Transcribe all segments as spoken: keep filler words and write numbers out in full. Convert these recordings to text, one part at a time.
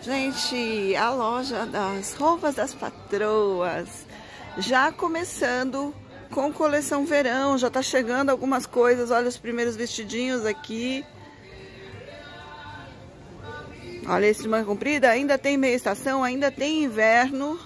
Gente, a loja das roupas das patroas já começando com coleção verão, já tá chegando algumas coisas. Olha os primeiros vestidinhos aqui. Olha esse de manga comprida, ainda tem meia estação, ainda tem inverno.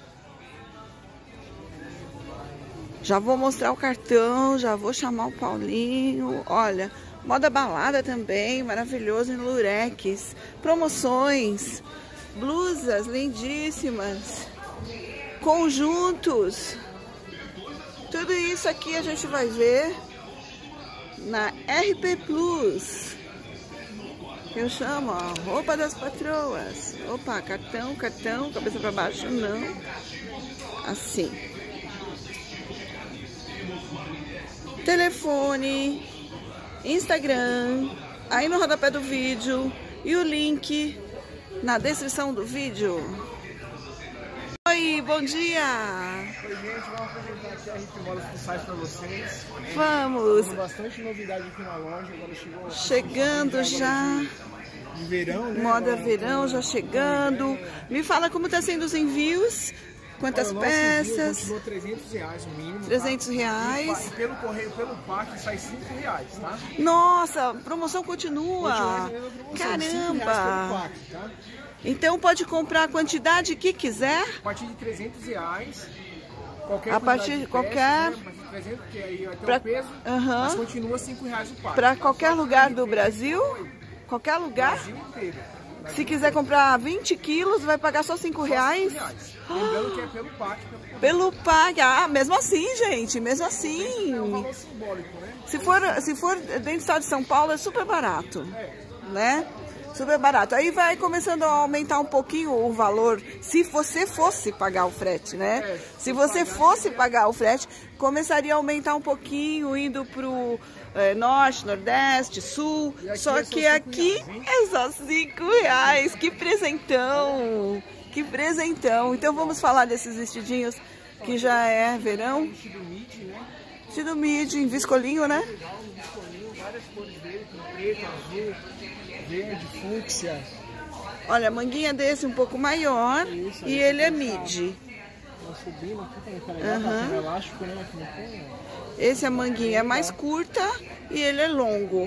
Já vou mostrar o cartão, já vou chamar o Paulinho. Olha, moda balada também, maravilhoso em lurex. Promoções, blusas lindíssimas, conjuntos. Tudo isso aqui a gente vai ver na R P Plus. Eu chamo, ó, roupa das patroas. Opa, cartão, cartão, cabeça para baixo, não. Assim. Telefone, Instagram, aí no rodapé do vídeo e o link na descrição do vídeo. Oi, bom dia! Oi, gente, vamos apresentar aqui a R P Modas do site para vocês. Vamos! Tem bastante novidade aqui na loja, agora chegou... Chegando já... De, de verão, né? Moda agora, verão já chegando. É. Me fala como tá sendo os envios. Quantas Olha, peças? Envio, trezentos reais o mínimo. trezentos reais. E pelo correio, pelo pack, sai cinco reais, tá? Nossa, promoção continua. Promoção, caramba! Pack, tá? Então pode comprar a quantidade que quiser. A partir de trezentos reais. Qualquer a partir de qualquer. Peças, né? A partir de trezentos, que aí vai ter pra... o peso, uhum. Mas continua cinco reais o pack. Para qualquer lugar do Brasil? Qualquer lugar? Brasil inteiro. Se quiser comprar vinte quilos, vai pagar só cinco reais? Lembrando que é pelo pack. Pelo, pelo pack, ah, mesmo assim, gente, mesmo assim. É um valor simbólico, né? Se for, se for dentro do estado de São Paulo, é super barato, é. né? Super barato. Aí vai começando a aumentar um pouquinho o valor, se você fosse pagar o frete, né? É, se você fosse pagar o frete, começaria a aumentar um pouquinho, indo pro é, norte, nordeste, sul. Só que aqui é só cinco reais. Que presentão! Que presentão! Então vamos falar desses vestidinhos que já é verão. Vestido mid, né? Vestido mid, em viscolinho, né? Legal, um viscolinho, várias cores dele, com preto, azul, verde, fúcsia. Olha, a manguinha desse um pouco maior. Isso, e ele é mid. Subindo aqui, tá legal, uhum. Tá elástico, né? Aqui no fundo. Esse a manguinha é mais curta e ele é longo.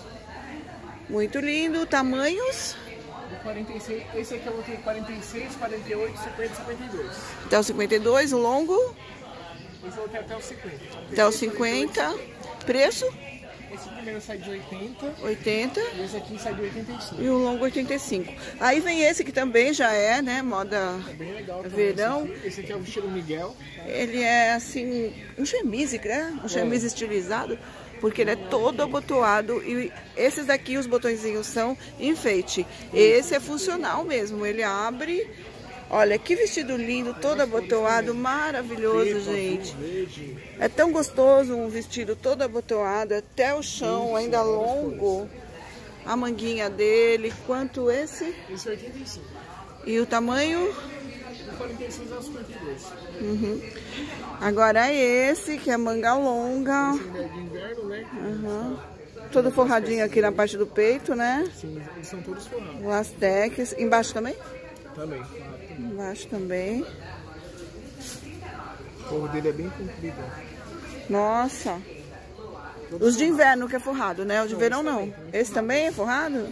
Muito lindo. Tamanhos? quarenta e seis, esse aqui eu vou ter quarenta e seis, quarenta e oito, cinquenta, cinquenta e dois. Até o cinquenta e dois, o longo? Esse eu vou ter até o cinquenta. Até o cinquenta. Preço? Esse primeiro sai de oitenta. oitenta. E esse aqui sai de oitenta e cinco. E o longo oitenta e cinco. Aí vem esse que também já é, né? Moda é bem legal, verão. Esse aqui, esse aqui é o estilo Miguel. Tá? Ele é assim, um chemise, né? Um chemise é. estilizado. Porque ele é todo abotoado e esses daqui, os botõezinhos são enfeite. Esse é funcional mesmo, ele abre. Olha, que vestido lindo, todo abotoado, maravilhoso, gente. É tão gostoso um vestido todo abotoado, até o chão, ainda longo. A manguinha dele, quanto esse? Esse é oitenta e cinco. E o tamanho? quarenta e seis ao cinquenta e dois. Uhum. Agora esse, que é manga longa. Esse é de inverno, né? Uhum. Todo forradinho aqui na parte do peito, né? Sim, eles são todos forrados. Lastex. Embaixo também? Também. Embaixo também. O forro dele é bem comprido. Nossa. Os de inverno que é forrado, né? O de verão não. Esse também é forrado?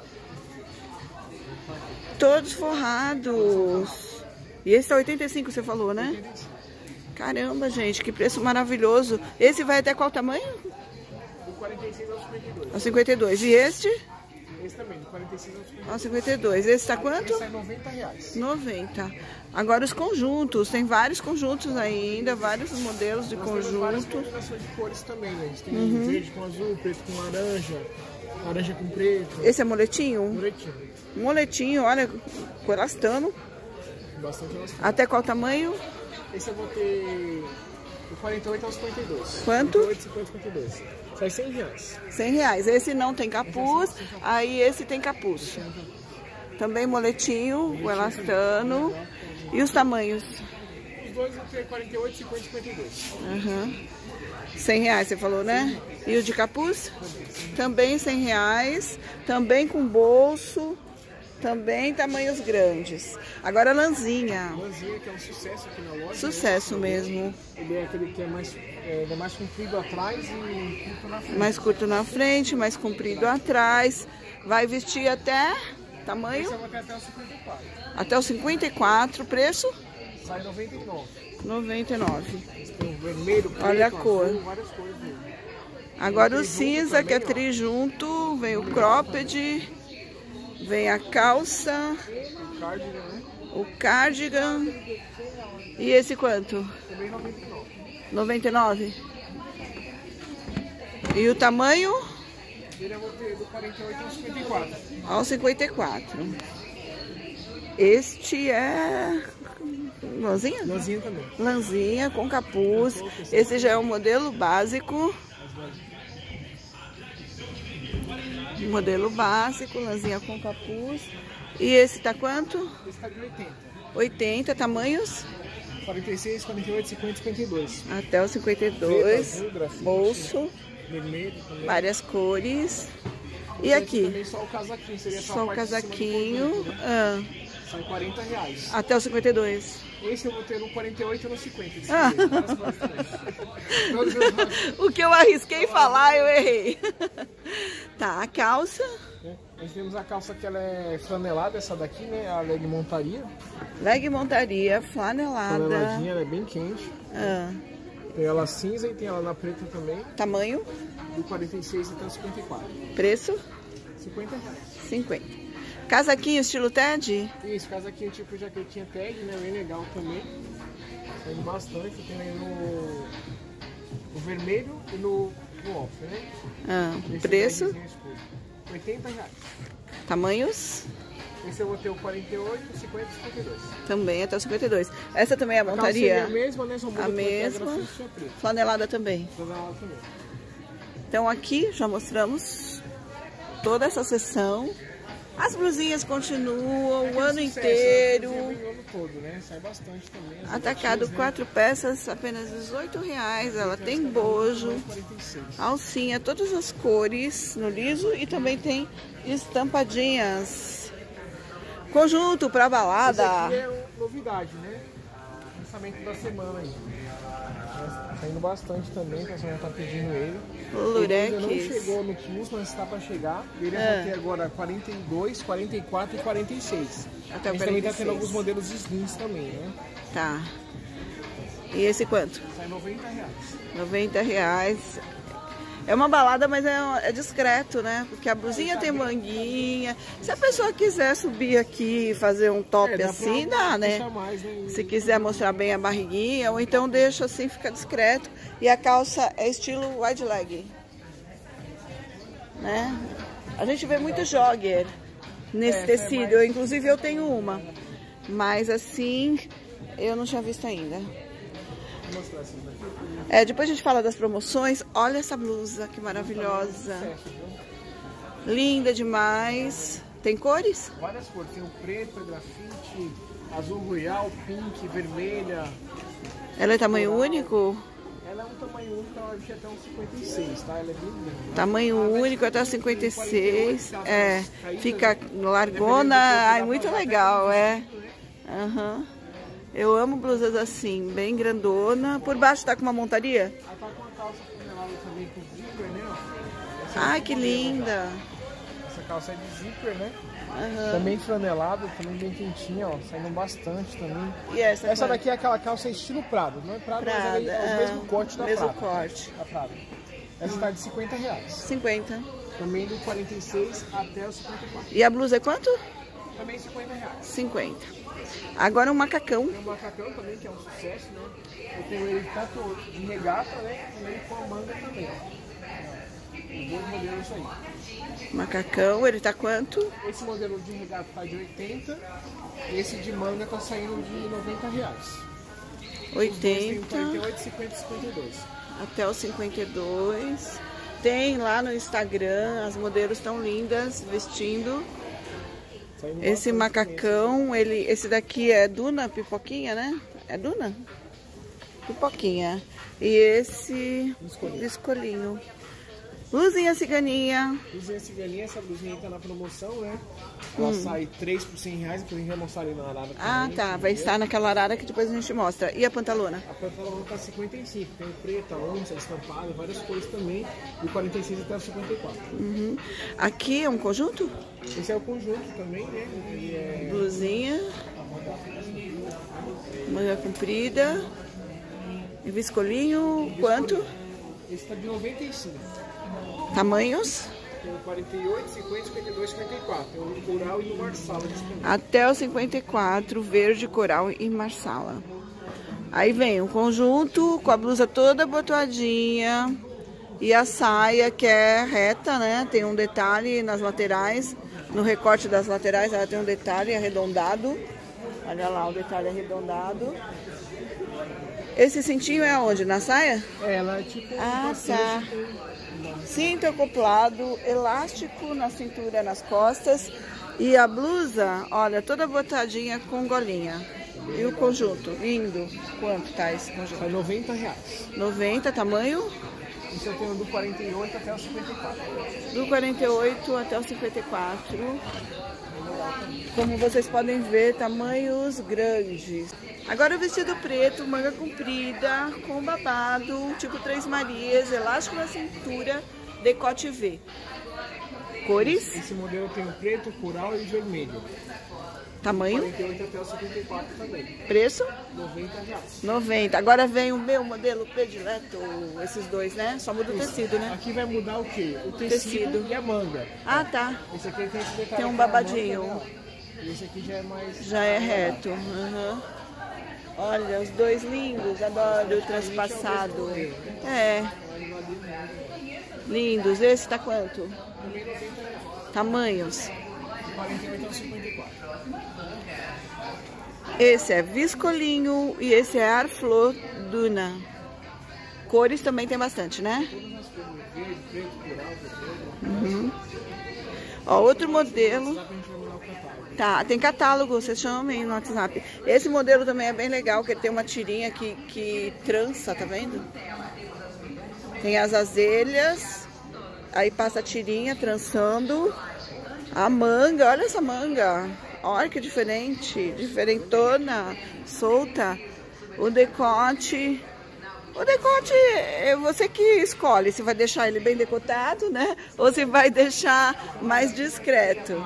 Todos forrados. E esse é oitenta e cinco, você falou, né? Caramba, gente, que preço maravilhoso. Esse vai até qual tamanho? Do quarenta e seis ao cinquenta e dois. Ao cinquenta e dois. E este? Esse também, do quarenta e seis ao cinquenta e dois. Ao cinquenta e dois. Esse tá quanto? Esse é noventa reais. noventa. Agora os conjuntos. Tem vários conjuntos ainda, vários modelos de conjunto. Várias combinações de cores também, né? Tem uhum. verde com azul, preto com laranja, laranja com preto. Esse é moletinho? Moletinho. Moletinho, olha, corastano. Bastante elastano. Até qual tamanho? Esse eu vou ter do quarenta e oito ao cinquenta e dois. Quanto? quarenta e oito, cinquenta, cinquenta e dois. Sai cem reais. cem reais. Esse não tem capuz, esse tem capuz. Aí esse tem capuz. Também moletinho, o elastano. E os tamanhos? Os dois vão ter quarenta e oito, cinquenta, cinquenta e dois. Uhum. cem reais, você falou, né? E o de capuz? Também cem reais. Também com bolso. Também tamanhos grandes. Agora lãzinha. Lãzinha que é um sucesso aqui na loja. Sucesso né? mesmo. Ele é aquele que é mais, é, é mais comprido atrás e curto na frente. Mais curto na frente, mais comprido atrás. Vai vestir até tamanho? Esse eu vou ter até o cinquenta e quatro. Até o cinquenta e quatro, preço? Sai noventa e nove. noventa e nove. Tem o vermelho, preto, olha a cor. azul, várias cores dele. Agora o cinza, que é trijunto, vem o cropped, vem a calça, O cardigan, né? o cardigan. E esse quanto? Também noventa e nove. noventa e nove. E o tamanho? Ele eu vou ter do quarenta e oito ao cinquenta e quatro. Ao cinquenta e quatro. Este é lãzinha? Lãzinha também. Lãzinha com capuz. Esse já é o modelo básico. Modelo básico, lãzinha com capuz. E esse tá quanto? Esse tá de oitenta. oitenta, tamanhos? quarenta e seis, quarenta e oito, cinquenta, cinquenta e dois. Até o cinquenta e dois. Preto, azul, grafite, bolso, vermelho também. várias cores. E Esse aqui? Também só o casaquinho, seria Só o a parte de cima do casaquinho. conjunto, né? Ah, Sai quarenta reais. até o cinquenta e dois. Esse eu vou ter no quarenta e oito ou no cinquenta. Ah. Todos os O que eu arrisquei falar, eu errei. Tá, a calça. né? Nós temos a calça que ela é flanelada, essa daqui, né? A leg montaria. Leg montaria, flanelada. Flaneladinha, ela é bem quente. Ah, Tem ela cinza e tem ela na preta também. tamanho, Do quarenta e seis até o cinquenta e quatro. preço, cinquenta reais. cinquenta. Casaquinho estilo Ted? Isso, casaquinho tipo jaquetinha tag, né? Bem legal também. Saindo bastante. Tem aí no, no vermelho e no, no off, né? Ah, Esse preço, tagzinho escuro. oitenta reais. tamanhos, Esse eu vou ter o quarenta e oito, cinquenta e cinquenta e dois. também até o cinquenta e dois. Essa também é a A calcinha é a montaria? mesma, né? Só muda A pra mesma. grafite e preto. Flanelada também. Flanelada também. Então aqui já mostramos toda essa seção. As blusinhas continuam o ano Sucesso, inteiro. né? O ano todo, né? Sai bastante também. As Atacado gatinhas, né? quatro peças, apenas dezoito reais. Ela tem bojo, quarenta e seis. alcinha, todas as cores no liso e também tem estampadinhas. Conjunto para Esse balada. aqui é novidade, né? Lançamento da semana aí. Tá saindo bastante também, que a senhora tá pedindo ele. Ele ainda não Lurex. chegou no Plus, mas está para chegar. Ele É. vai ter agora quarenta e dois, quarenta e quatro e quarenta e seis. Até a o gente também tá quarenta e seis. tendo alguns modelos slims também, né? Tá. E esse quanto? Sai noventa reais. noventa reais. É uma balada, mas é, é discreto, né? Porque a blusinha tem manguinha. Se a pessoa quiser subir aqui e fazer um top É, dá assim, pra dá, né? puxar mais, né? Se quiser mostrar bem a barriguinha, ou então deixa assim, fica discreto. E a calça é estilo wide leg. Né? A gente vê muito jogger nesse É, tecido. é mais- Eu, inclusive eu tenho uma. Mas assim, eu não tinha visto ainda. Vou mostrar essas daqui. É, depois a gente fala das promoções. Olha essa blusa, que maravilhosa. Sucesso, viu? Linda demais. Tem cores? Várias cores. Tem o preto, grafite, azul royal, pink, vermelha. Ela é tamanho único? Ela é um tamanho único, ela vai até uns cinquenta e seis, tá? Ela é bem linda. Tamanho único até cinquenta e seis. É, fica largona. Ai, muito legal, é. Aham. Eu amo blusas assim, bem grandona. Por baixo tá com uma montaria? Ela tá com a calça flanelada também com zíper, né? ó. Essa Ai, é que uma modelo já. linda. Essa calça é de zíper, né? Aham. Também flanelada, também bem quentinha, ó. Saindo bastante também. E essa? Essa qual? daqui é aquela calça estilo Prado. Não é Prado, mas Prada, ela é o mesmo ah, corte da mesmo Prado. corte. Da Prado. Essa tá de cinquenta reais. cinquenta. Também do quarenta e seis até os cinquenta e quatro. E a blusa é quanto? Também cinquenta reais. cinquenta. Agora um macacão. Tem o macacão também, que é um sucesso, né? Eu tenho ele tanto de regata, né? E ele com a manga também. Os dois modelos aí. Macacão, ele tá quanto? Esse modelo de regata tá de oitenta. E esse de manga tá saindo de noventa reais. Os dois tem o quarenta e oitenta oito, cinquenta e cinquenta e dois. até o cinquenta e dois. Tem lá no Instagram, as modelos estão lindas vestindo. Saindo Esse bastante macacão, ele, esse daqui é Duna Pipoquinha, né? É Duna? Pipoquinha. E esse Biscolinho. biscolinho. Blusinha ciganinha. Blusinha ciganinha, essa blusinha tá na promoção, né? Ela hum. sai três por cem reais, depois a gente vai mostrar ali na arara. Ah, também, tá. Vai estar naquela arara que depois a gente mostra. E a pantalona? A pantalona tá cinquenta e cinco. Tem preta, onça, estampada, várias cores também. E quarenta e seis até o cinquenta e quatro. Uhum. Aqui é um conjunto? Esse é o conjunto também, né? E é... Blusinha. Manga comprida. E viscolinho, quanto? Esse tá de noventa e cinco. Tamanhos? Tem o quarenta e oito, cinquenta, cinquenta e dois, cinquenta e quatro. Tem o coral e o marsala disponível. Até o cinquenta e quatro, verde, coral e marsala. Aí vem um conjunto com a blusa toda abotoadinha. E a saia que é reta, né? Tem um detalhe nas laterais. No recorte das laterais ela tem um detalhe arredondado. Olha lá o detalhe arredondado. Esse cintinho é onde? Na saia? É, ela é tipo... Ah, tá. Cinto acoplado, elástico na cintura, nas costas. E a blusa, olha, toda botadinha com golinha. E o conjunto, lindo. Quanto tá esse conjunto? É noventa reais. noventa, tamanho? Isso eu tenho do quarenta e oito até o cinquenta e quatro. Do quarenta e oito até o cinquenta e quatro. Como vocês podem ver, tamanhos grandes. Agora o vestido preto, manga comprida, com babado, tipo Três Marias, elástico na cintura, decote V. Cores? Esse modelo tem o preto, coral e vermelho. Tamanho? quarenta e oito até o cinquenta e quatro também. Preço? noventa reais. noventa. Agora vem o meu modelo predileto, esses dois, né? Só muda o tecido, né? Aqui vai mudar o quê? O tecido, tecido. E a manga. Ah, tá. Esse aqui tem esse detalhe. Tem um babadinho. Manga, né? Esse aqui já é mais... Já é reto. Uhum. Olha, os dois lindos. Adoro o transpassado. É. Lindos. Esse tá quanto? Tamanhos? quarenta e oito ao cinquenta e quatro. Esse é viscolinho e esse é Arflor Duna. Cores também tem bastante, né? Uhum. Ó, outro modelo. Tá, tem catálogo, vocês chamem no WhatsApp. Esse modelo também é bem legal, que ele tem uma tirinha que, que trança, tá vendo? Tem as azelhas, aí passa a tirinha trançando. A manga, olha essa manga. Olha que diferente, diferentona, solta. O decote. O decote é você que escolhe se vai deixar ele bem decotado, né? Ou se vai deixar mais discreto.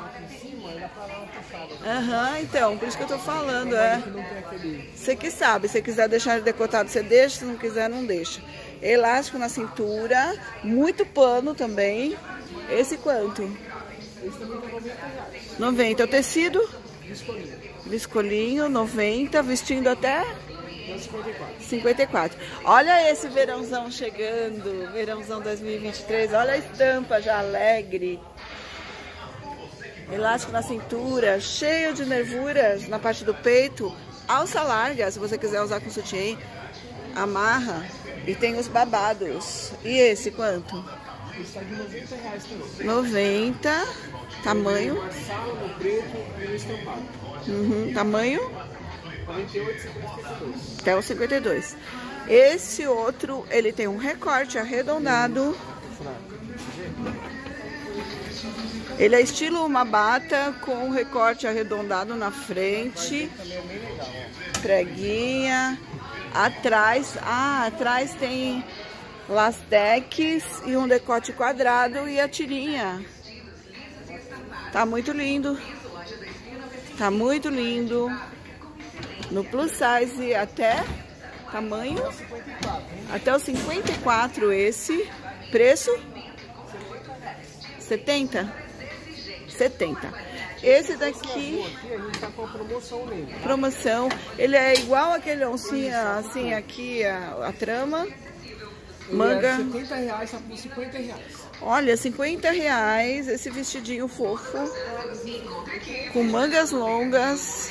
Aham, uhum, então, por isso que eu tô falando, é. Você que sabe, se quiser deixar ele decotado, você deixa, se não quiser, não deixa. Elástico na cintura, muito pano também. Esse quanto? Esse também tá noventa reais. noventa. O tecido? Viscolinho. Viscolinho, noventa, vestindo até? cinquenta e quatro. cinquenta e quatro. Olha esse verãozão chegando, verãozão dois mil e vinte e três, olha a estampa já alegre. Elástico na cintura, cheio de nervuras na parte do peito, alça larga, se você quiser usar com sutiã, amarra e tem os babados. E esse quanto? Esse está de noventa reais também. noventa, tamanho? Marsala no preto e no estampado. Uhum, tamanho? quarenta e oito, cinquenta e dois. Até o cinquenta e dois. Esse outro, ele tem um recorte arredondado. Ele é estilo uma bata com um recorte arredondado na frente. Preguinha. Atrás, ah, atrás tem lastex e um decote quadrado e a tirinha. Tá muito lindo. Tá muito lindo. No plus size até tamanho? Até o cinquenta e quatro esse. Preço? setenta? setenta. Esse daqui... Aqui a gente tá com a promoção nele. Promoção. Ele é igual aquele oncinha, assim, aqui a, a trama. Manga. É setenta reais, tá por cinquenta reais. Olha, cinquenta reais esse vestidinho fofo. Com mangas longas.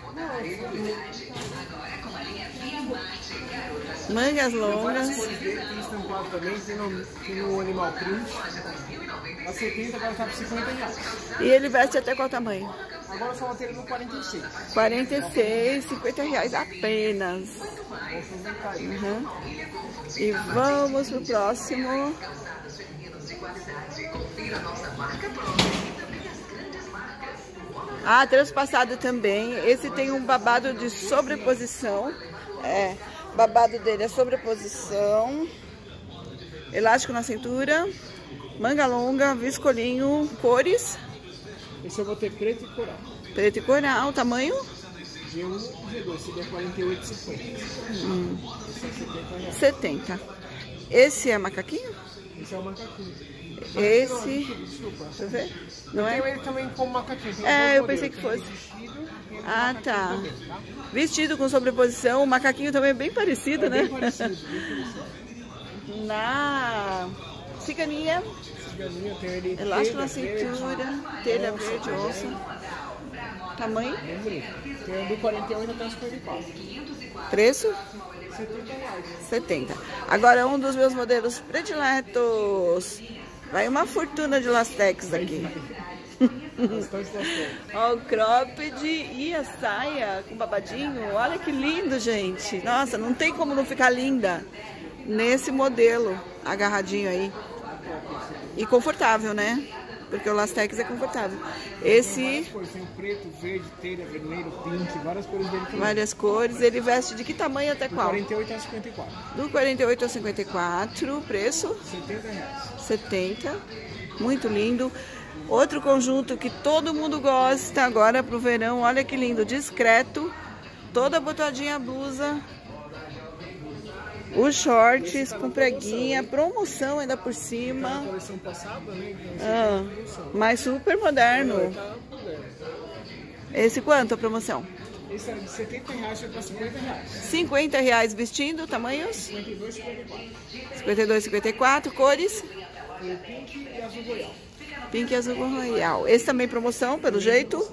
Mangas longas. Tem estampado também, tem no, tem no Animal Print. A setenta agora tá por cinquenta reais. E ele veste até qual tamanho? Agora só ter no quarenta e seis. quarenta e seis, cinquenta reais apenas. Uhum. E vamos pro próximo. Ah, transpassado também. Esse tem um babado de sobreposição. É, babado dele é sobreposição. Elástico na cintura. Manga longa, viscolinho, cores. Esse eu vou ter preto e coral. Preto e coral, tamanho? G um e G dois, seria quarenta e oito e cinquenta. Hum. Esse é setenta reais. setenta. Esse é macaquinho? Esse é o macaquinho. Esse... Não, desculpa. Deixa eu ver. Não Eu é? tenho ele também como macaquinho. Tem É, dois eu pensei modelos. que Tem fosse. vestido e ele Ah, macaquinho tá. também, tá? Vestido com sobreposição, o macaquinho também é bem parecido, É né? bem parecido, bem parecido. Na ciganinha, Ciganinha, tem ele elástico na telha cintura, verde, telha onça verde, também. onça. Tamanho, Bem bonito. Tem do quarenta e oito até os cinquenta e quatro. preço, setenta reais. setenta. Agora um dos meus modelos prediletos. Vai uma fortuna de lastex aqui. Bastante bastante. Ó, o cropped e a saia com babadinho. Olha que lindo, gente. Nossa, não tem como não ficar linda nesse modelo agarradinho aí. E confortável, né? Porque o lastex é confortável. Esse, Várias cores, tem o preto, verde, telha, vermelho, pink, várias cores dele também. várias cores. Ele veste de que tamanho até Do qual? quarenta e oito a cinquenta e quatro. Do quarenta e oito ao cinquenta e quatro. Preço? setenta reais. setenta. Muito lindo. Outro conjunto que todo mundo gosta agora pro verão. Olha que lindo. Discreto. Toda botadinha a blusa. Os shorts com preguinha. Promoção ainda por Na cima. coleção passada, né? Então, Ah, mas super moderno. tá moderno. Esse quanto a promoção? Esse é de setenta reais para cinquenta reais. cinquenta reais vestindo. Tamanhos? cinquenta e dois, cinquenta e quatro. cinquenta e dois, cinquenta e quatro. Cores? Tem o pink e azul royal. Pink e azul royal. Esse também promoção, pelo jeito.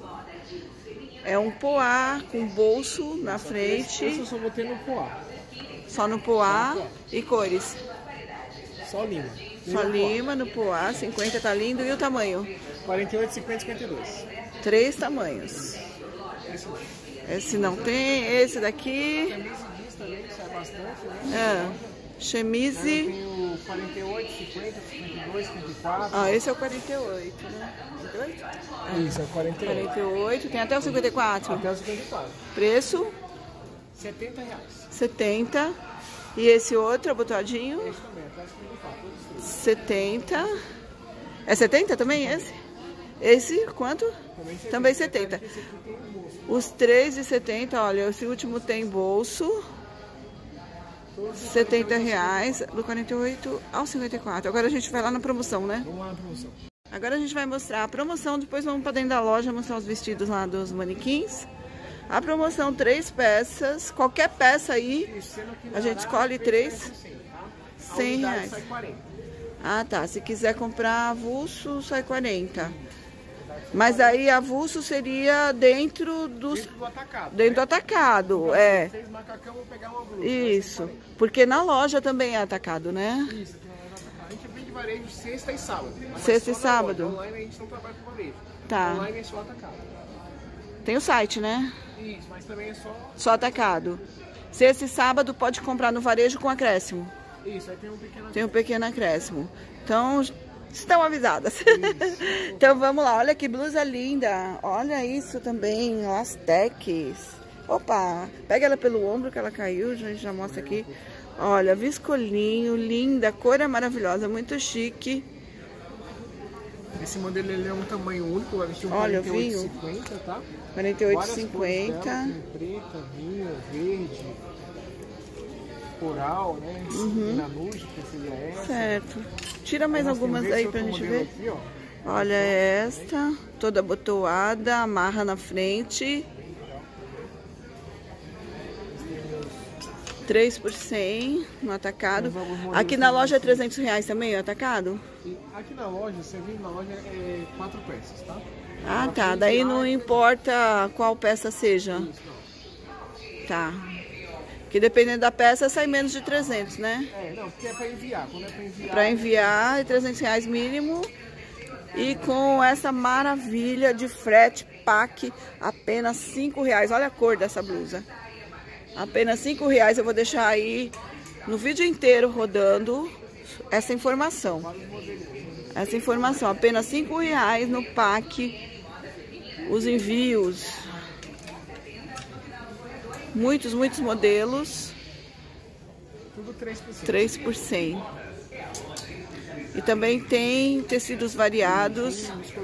É um poá com bolso na Esse frente. eu só vou ter no poá. Só no poá. E cores. Só lima. Só lima no poá. cinquenta tá lindo. E o tamanho? quarenta e oito, cinquenta, cinquenta e dois. Três tamanhos. Esse mesmo. Esse não tem. Esse daqui. Camisa jeans também, que sai bastante, né? É. Chemise. Tem o quarenta e oito, cinquenta, cinquenta e dois, cinquenta e quatro. Ah, esse é o quarenta e oito, né? quarenta e oito? Isso, é o quarenta e oito. quarenta e oito. Tem até o cinquenta e quatro. Até o cinquenta e quatro. Preço? setenta reais. setenta. E esse outro, botadinho? Esse também, até o cinquenta e quatro. Todos três. setenta. É setenta também esse? Esse quanto? Também setenta. Também setenta. Esse aqui tem um bolso. Os três de setenta, olha, esse último tem bolso. Todos setenta reais, do quarenta e oito ao cinquenta e quatro. Agora a gente vai lá na promoção, né? Vamos lá na promoção. Agora a gente vai mostrar a promoção, depois vamos para dentro da loja mostrar os vestidos lá dos manequins. A promoção, três peças, qualquer peça aí, Isso, sendo que a gente na escolhe Arara, três, cem, tá? A cem unidade reais. sai quarenta. Ah, tá. Se quiser comprar avulso, sai quarenta. Mas aí avulso seria dentro dos... Dentro do atacado. Dentro do atacado, é. Seis macacão, vou pegar uma blusa. Isso. Porque na loja também é atacado, né? Isso, aqui na loja atacado. A gente vende varejo sexta e sábado. mas Sexta e só na sábado. loja. Online a gente não trabalha com varejo. Tá. Online é só atacado. Tem o site, né? Isso, mas também é só... Só atacado. Se esse sábado pode comprar no varejo com acréscimo. Isso, aí tem um pequeno... Tem um pequeno acréscimo. Então, estão avisadas. Então vamos lá, olha que blusa linda. Olha isso também, lastex. Opa, pega ela pelo ombro que ela caiu, a gente já mostra aqui. Olha, viscolinho, linda, cor é maravilhosa, muito chique. Esse modelo ele é um tamanho único, vai vestir um Olha, quarenta e oito, vinho. cinquenta, tá? quarenta e oito, Várias cores cinquenta. dela, tem preta, vinho, verde, coral, né? Uhum. Nanude, que seria essa. Certo. Tira mais Nós algumas temos aí esse pra outro gente modelo ver. aqui, ó. Olha esta, toda abotoada, amarra na frente. três por cem no atacado. Aqui na loja é trezentos reais também o atacado? E aqui na loja, você vem na loja, é quatro peças, tá? Ah, tá. Daí não importa qual peça seja. Isso, não. Tá. Que dependendo da peça sai menos de trezentos, né? É, não, porque é pra enviar. Quando é pra enviar... Para enviar é trezentos reais mínimo. E com essa maravilha de frete pack, apenas cinco reais. Olha a cor dessa blusa. Apenas cinco reais. Eu vou deixar aí no vídeo inteiro rodando essa informação. Vários modelos. essa informação. Apenas cinco reais no pack, os envios. Muitos, muitos modelos. Tudo três por cento. três por cento. E também tem tecidos variados.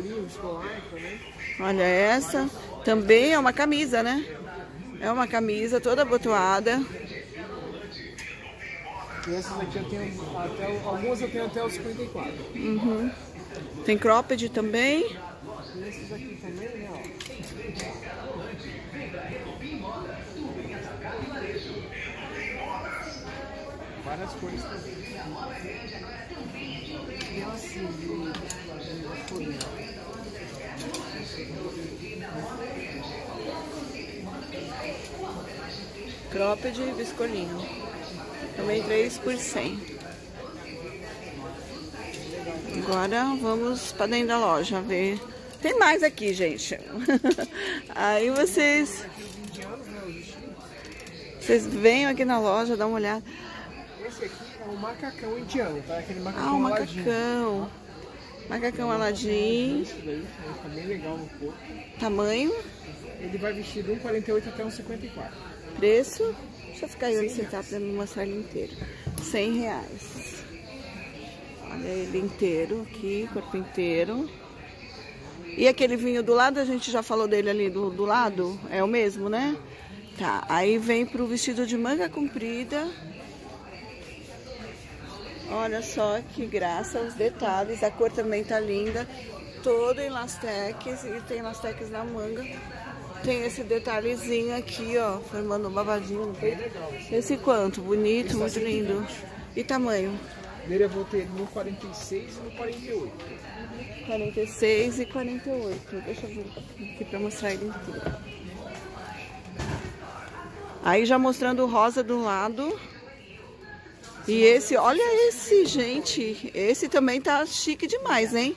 Olha essa. Também é uma camisa, né? É uma camisa toda abotoada. E essas aqui eu tenho até, algumas eu tenho até os cinquenta e quatro. Uhum. Tem cropped também. E esses aqui também, né? Ó. Várias cores também. E assim, de, de folhinha. Cropped e biscolinho. Também três por cento. Agora vamos para dentro da loja ver. Tem mais aqui, gente. Aí vocês... Vocês venham aqui na loja, dá uma olhada. Esse aqui é um macacão indiano, tá? Aquele macacão Ah, um Aladim. macacão. Macacão Aladim. Esse daí fica bem legal no corpo. Tamanho. Ele vai vestir de um quarenta e oito até um cinquenta e quatro. Preço. Deixa eu ficar aí onde você tá pra me mostrar ele inteiro. cem reais. Olha ele inteiro aqui, corpo inteiro. E aquele vinho do lado, a gente já falou dele ali do, do lado? É o mesmo, né? Tá, aí vem pro vestido de manga comprida. Olha só que graça, os detalhes. A cor também tá linda. Todo em lastex e tem lastex na manga. Tem esse detalhezinho aqui, ó, formando um babadinho no peito. Esse quanto? Bonito, muito lindo. E tamanho? Nele eu vou ter no quarenta e seis e no quarenta e oito. quarenta e seis e quarenta e oito. Deixa eu ver aqui pra mostrar ele inteiro. Aí já mostrando o rosa do lado. E esse, olha esse, gente. Esse também tá chique demais, hein?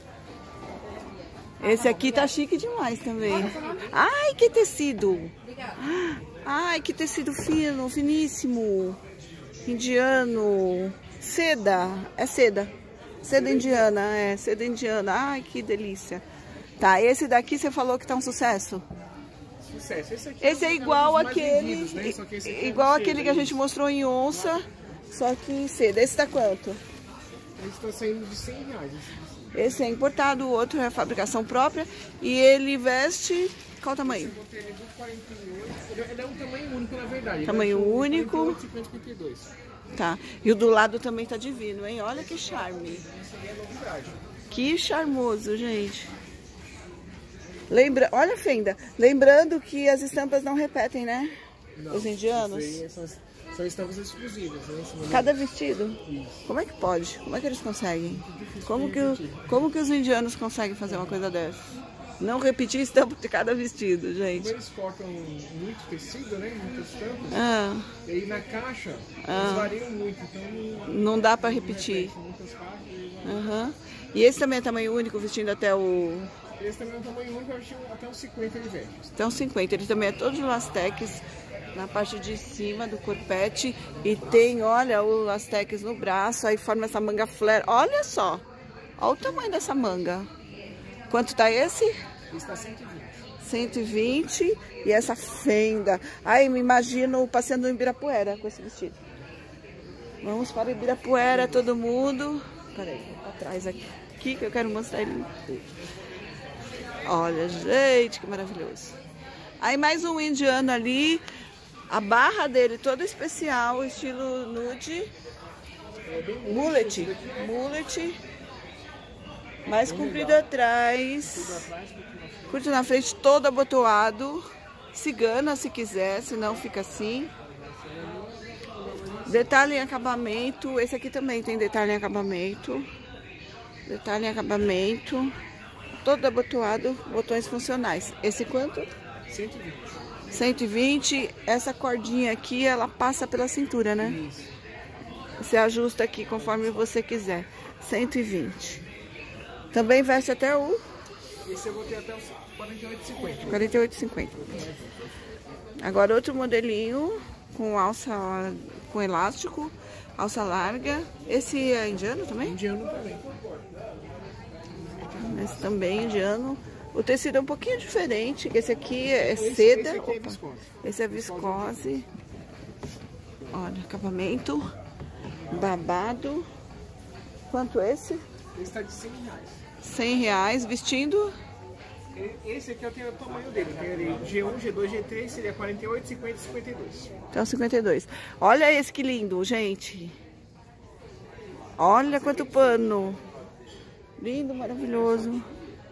Esse aqui tá chique demais também. Ai, que tecido! Ai, que tecido fino, finíssimo. Indiano. Seda. É seda. Seda indiana, é. Seda indiana. Ai, que delícia. Tá, esse daqui você falou que tá um sucesso? Sucesso. Esse, aqui esse é igual aquele... vendidos, né? Só que esse aqui igual é aquele seda, que a gente isso. mostrou em onça, só que em seda. Esse tá quanto? Esse tá saindo de cem reais. Esse é importado, o outro é fabricação própria. E ele veste... Qual o tamanho? Eu botei ele do quarenta e oito. Ele é um tamanho único, na verdade. Tamanho ele é único. quarenta e oito, cinquenta, cinquenta e dois. Tá. E o do lado também tá divino, hein? Olha que charme. Isso aí é novidade. Que charmoso, gente. Lembra... Olha a fenda. Lembrando que as estampas não repetem, né? Não, Os indianos. isso aí são, são estampas exclusivas, né? Cada vestido? Isso. Como é que pode? Como é que eles conseguem? Como que, o- como que os indianos conseguem fazer uma coisa dessa? Não repetir estampa de cada vestido, Como gente. eles cortam muito tecido, né? Muitas estampas. Ah, E aí na caixa, Ah. eles variam muito. Então não, não dá pra não repetir. repete muitas caixas. e- Aham. E esse também é tamanho único, vestindo até o... Esse também é um tamanho único, eu acho que até uns cinquenta ele veste. Até uns cinquenta. Ele também é todo de lastex na parte de cima do corpete. E tem, olha, o lastex no braço. Aí forma essa manga flare. Olha só. Olha o tamanho dessa manga. Quanto tá esse? Esse tá cento e vinte. cento e vinte. E essa fenda. Ai, me imagino passeando em Ibirapuera com esse vestido. Vamos para Ibirapuera, todo mundo. Peraí, vou pra trás aqui. Aqui que eu quero mostrar ele. Olha, gente, que maravilhoso. Aí mais um indiano ali. A barra dele toda especial, estilo nude. Mullet. Mullet. Mais comprido atrás. Curto na frente, todo abotoado. Cigana se quiser, senão fica assim. Detalhe em acabamento. Esse aqui também tem detalhe em acabamento. Detalhe em acabamento. Todo abotoado, botões funcionais. Esse quanto? cento e vinte. cento e vinte. Essa cordinha aqui, ela passa pela cintura, né? Isso. Você ajusta aqui conforme você quiser. cento e vinte. Também veste até o Esse eu botei até os quarenta e oito e cinquenta. quarenta e oito e cinquenta. Agora outro modelinho com alça, com elástico, alça larga. Esse é indiano também? Indiano também. Esse também indiano. O tecido é um pouquinho diferente, que esse aqui é Esse- seda. esse aqui é Opa, viscose. esse é viscose. Olha, acabamento. Babado. Quanto esse? Esse tá de cem reais. cem reais. Vestindo. Esse aqui eu tenho o tamanho dele. Tem ele G um, G dois, G três, seria quarenta e oito, cinquenta e cinquenta e dois. Então, cinquenta e dois. Olha esse que lindo, gente. Olha quanto pano. Lindo, maravilhoso.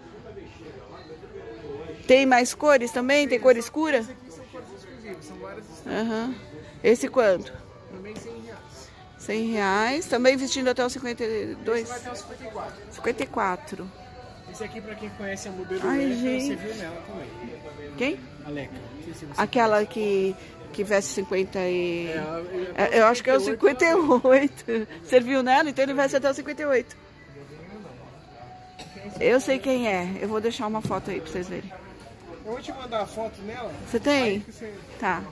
Tem mais cores também? Tem cor escura? Esse aqui são cores exclusivas, são várias estampas. Aham. Esse quanto? Também cem reais. cem reais. Também vestindo até o cinquenta e dois? Esse vai até os cinquenta e quatro. cinquenta e quatro. Esse aqui, pra quem conhece a modelo Ai, Leca, gente. você viu nela também. Quem? A Leca. Não sei se você Aquela que, que veste cinquenta e... É, a- É, eu acho que é o cinquenta e oito. Você viu nela? Então ele veste até o cinquenta e oito. Eu sei quem é. Eu vou deixar uma foto aí pra vocês verem. Eu vou te mandar a foto nela. Você tem? Aí que você... Tá.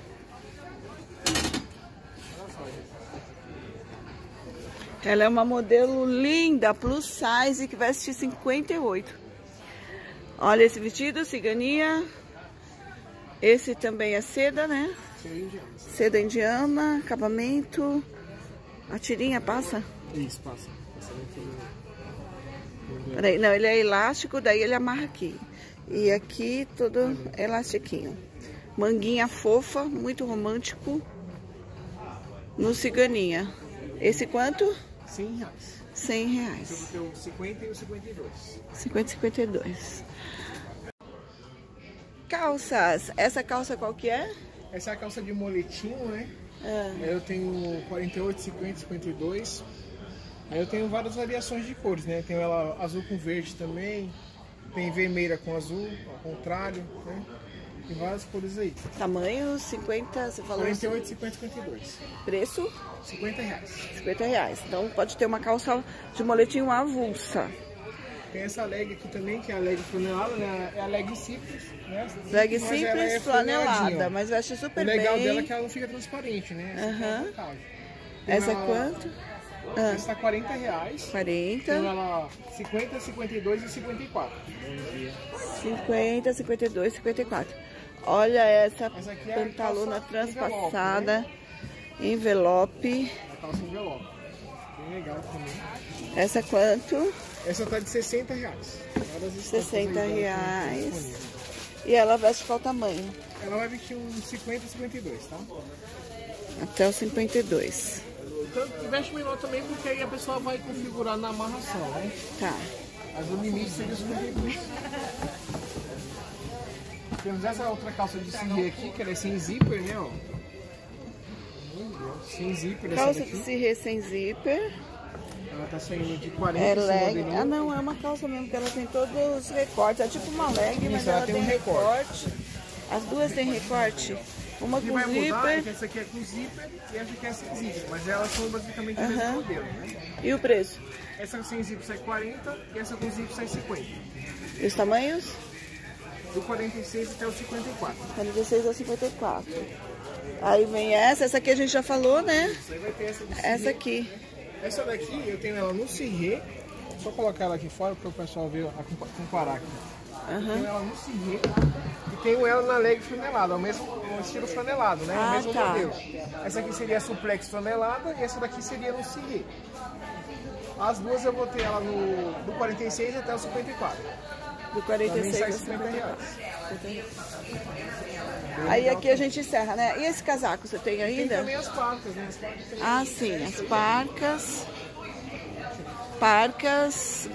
Olha só, gente. Ela é uma modelo linda, plus size, que veste cinquenta e oito. Olha esse vestido, ciganinha. Esse também é seda, né? Seria indiano. Seda indiana, acabamento. A tirinha passa? Isso, passa. Passa dentro do... Peraí, não, ele é elástico, daí ele amarra aqui. E aqui todo elastiquinho. Manguinha fofa, muito romântico. No ciganinha. Esse quanto? cem reais. cem Eu reais. vou ter o cinquenta e o cinquenta e dois. cinquenta e cinquenta e dois. Calças. Essa calça qual que é? Essa é a calça de moletinho, né? Ah, Aí eu tenho quarenta e oito, cinquenta, cinquenta e dois. Aí eu tenho várias variações de cores, né? Tenho ela azul com verde também. Tem vermelha com azul, ao contrário, né? Tem várias cores aí. tamanho cinquenta, você falou? quarenta e oito, cinquenta, cinquenta e dois. Preço cinquenta reais. cinquenta reais. Então pode ter uma calça de moletinho avulsa. Tem essa leg aqui também, que é a leg flanelada, né? É a leg simples, né? Leg Mas ela simples, é flaneladinha, flanelada, ó. mas veste O super legal bem. dela é que ela não fica transparente, né? Essa aqui é a Aham. vantagem. Tem Essa é ela- quanto? Ah, Essa tá quarenta reais. quarenta. Tem ela cinquenta, cinquenta e dois e cinquenta e quatro. cinquenta, cinquenta e dois, cinquenta e quatro. Olha essa, Essa aqui é a pantalona calça transpassada, envelope. A calça envelope. Bem legal também. Essa quanto? Essa tá de sessenta reais. Várias estampas sessenta aí dela que tem reais. disponível. E ela veste qual tamanho? Ela vai vestir um cinquenta, cinquenta e dois, tá? Até o cinquenta e dois. Tanto veste menor também, porque aí a pessoa vai configurar na amarração, né? Tá. Mas o limite seria cinquenta e dois. Temos essa outra calça de cirrê aqui, que ela é sem zíper, né? Ó. Sem zíper essa Calça daqui. de cirrê sem zíper. Ela tá saindo de quarenta É esse leg. modelinho. Ah, não, é uma calça mesmo, porque ela tem todos os recortes. É tipo uma leg, mas Isso, ela ela tem tem um recorte. As duas têm recorte. Uma O que com vai mudar é que zíper. essa aqui é com zíper e essa aqui é sem zíper, mas elas são basicamente o mesmo Aham. modelo, né? E o preço? Essa sem zíper sai quarenta e essa com zíper sai cinquenta. E os tamanhos? Do quarenta e seis até o cinquenta e quatro. quarenta e seis a cinquenta e quatro. Aí vem essa, essa aqui a gente já falou, né? Isso aí vai ter essa de cirrê. Essa aqui. Essa daqui eu tenho ela no cirrê. Só colocar ela aqui fora para o pessoal ver, a compa- comparar aqui. Eu tenho ela no cirrê e tenho ela na leg flanelada, o mesmo o estilo flanelado, né? Ah, o mesmo tá. modelo. Essa aqui seria a suplex flanelada e essa daqui seria no cirrê. As duas eu vou ter ela no do quarenta e seis até o cinquenta e quatro. Do quarenta e Também seis sai a cinquenta cinquenta e reais. quatro. Aí aqui a gente encerra, né? E esse casaco, você tem Tem ainda? também as parcas, né? As parcas tem Ah, sim, as parcas. Parcas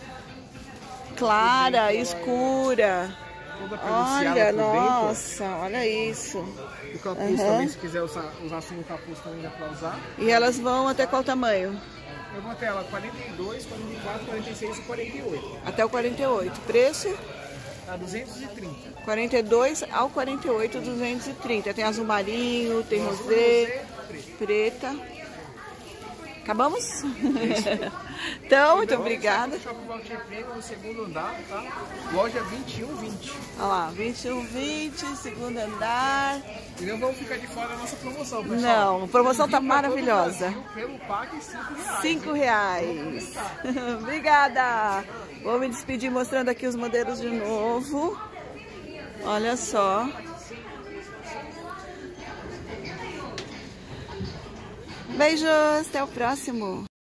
clara, escura. toda peliciada Olha, por nossa, olha isso. dentro. O capuz Aham. também, se quiser usar, usar sem o capuz também dá pra usar. E elas vão até qual tamanho? Eu vou ter ela quarenta e dois, quarenta e quatro, quarenta e seis e quarenta e oito. Até o quarenta e oito. Preço? Tá duzentos e trinta. quarenta e dois ao quarenta e oito, duzentos e trinta. Tem azul marinho, tem Azul, rosé, rosé, preto. preta. Acabamos? Então, muito obrigada. Shopping Valtir Premium no segundo andar, tá? Loja vinte e um vinte. Olha lá, vinte e um vinte, segundo andar. E não vamos ficar de fora da nossa promoção, pessoal. Não, a promoção tá maravilhosa. Pelo pack, cinco reais. Obrigada. Vou me despedir mostrando aqui os modelos de novo. Olha só. Beijos, até o próximo.